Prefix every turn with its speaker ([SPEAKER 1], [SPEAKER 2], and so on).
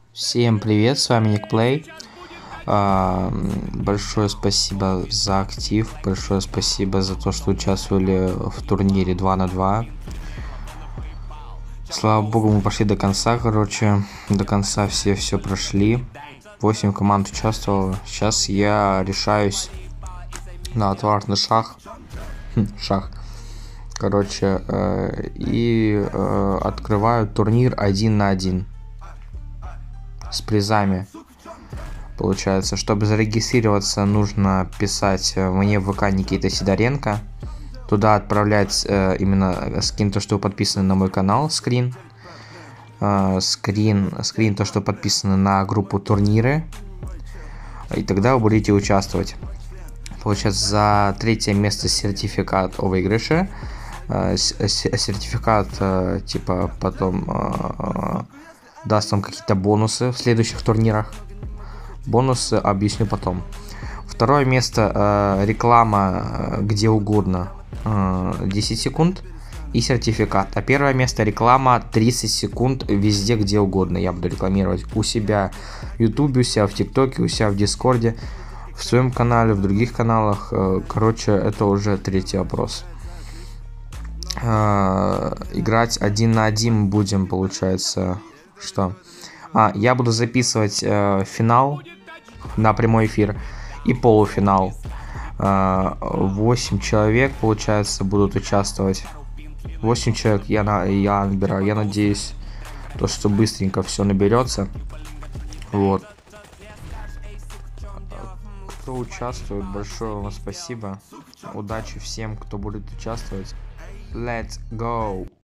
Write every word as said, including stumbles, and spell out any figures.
[SPEAKER 1] Всем привет, с вами Никплей. А, большое спасибо за актив, большое спасибо за то, что участвовали в турнире два на два. Слава богу, мы пошли до конца, короче, до конца все все прошли. восемь команд участвовало. Сейчас я решаюсь на отварный шах. Шах. Короче, э, и э, открываю турнир один на один с призами. Получается, чтобы зарегистрироваться, нужно писать мне в ВК Никита Сидоренко. Туда отправлять э, именно скрин, то, что вы подписаны на мой канал, скрин. Э, скрин, скрин, то, что подписаны на группу турниры. И тогда вы будете участвовать. Получается, за третье место сертификат о выигрыше. Э, сертификат, э, типа, потом э, даст вам какие-то бонусы в следующих турнирах. Бонусы объясню потом. Второе место э, реклама э, где угодно э, десять секунд и сертификат. А первое место реклама тридцать секунд везде где угодно. Я буду рекламировать у себя в ютубе, у себя в тиктоке, у себя в дискорде, в своем канале, в других каналах. Э, короче, это уже третий вопрос. Э, играть один на один будем, получается, что... А, я буду записывать э, финал на прямой эфир и полуфинал. восемь человек, получается, будут участвовать. восемь человек я, на, я набираю. Я надеюсь, то, что быстренько все наберется. Вот. Кто участвует, большое вам спасибо. Удачи всем, кто будет участвовать. Let's go!